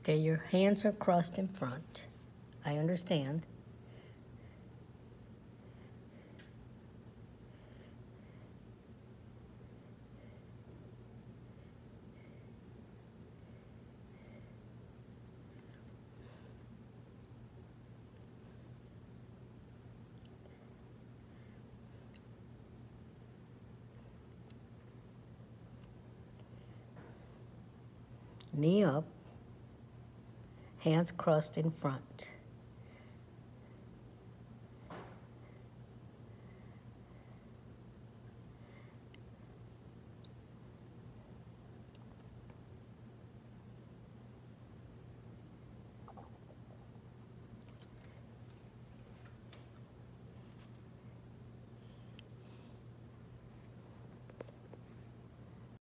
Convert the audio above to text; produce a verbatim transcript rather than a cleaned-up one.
Okay, your hands are crossed in front. I understand. Knee up, hands crossed in front.